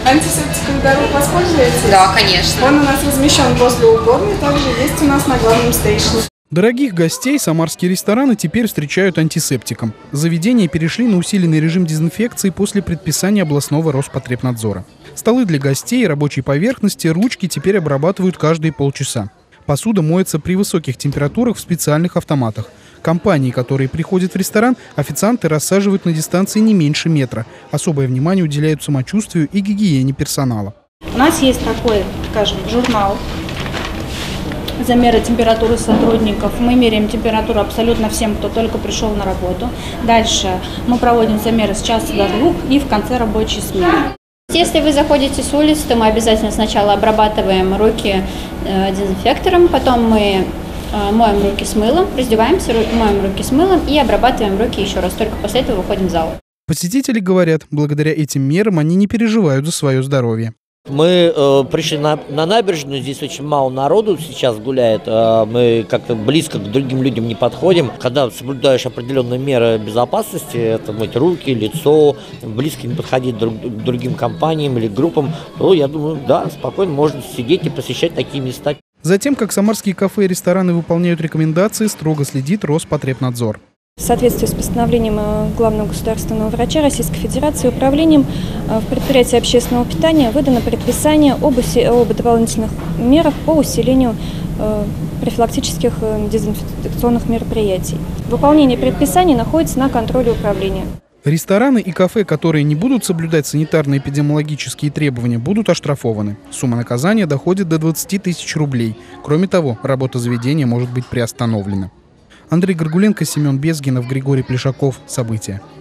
Антисептиком дорог воспользуетесь? Да, конечно. Он у нас размещен возле уборной, также есть у нас на главном стейшне. Дорогих гостей самарские рестораны теперь встречают антисептиком. Заведения перешли на усиленный режим дезинфекции после предписания областного Роспотребнадзора. Столы для гостей и рабочей поверхности, ручки теперь обрабатывают каждые полчаса. Посуда моется при высоких температурах в специальных автоматах. Компании, которые приходят в ресторан, официанты рассаживают на дистанции не меньше метра. Особое внимание уделяют самочувствию и гигиене персонала. У нас есть такой, скажем, журнал замера температуры сотрудников. Мы меряем температуру абсолютно всем, кто только пришел на работу. Дальше мы проводим замеры с часа до 2 и в конце рабочей смены. Если вы заходите с улицы, то мы обязательно сначала обрабатываем руки дезинфектором, потом мы моем руки с мылом, раздеваемся, моем руки с мылом и обрабатываем руки еще раз. Только после этого выходим в зал. Посетители говорят, благодаря этим мерам они не переживают за свое здоровье. Мы пришли на набережную, здесь очень мало народу сейчас гуляет, мы как-то близко к другим людям не подходим. Когда соблюдаешь определенные меры безопасности, это мыть руки, лицо, близко не подходить к другим компаниям или группам, то я думаю, да, спокойно можно сидеть и посещать такие места. За тем, как самарские кафе и рестораны выполняют рекомендации, строго следит Роспотребнадзор. В соответствии с постановлением главного государственного врача Российской Федерации управлением в предприятии общественного питания выдано предписание об дополнительных мерах по усилению профилактических дезинфекционных мероприятий. Выполнение предписаний находится на контроле управления. Рестораны и кафе, которые не будут соблюдать санитарно-эпидемиологические требования, будут оштрафованы. Сумма наказания доходит до 20 тысяч рублей. Кроме того, работа заведения может быть приостановлена. Андрей Горгуленко, Семен Безгинов, Григорий Плешаков. События.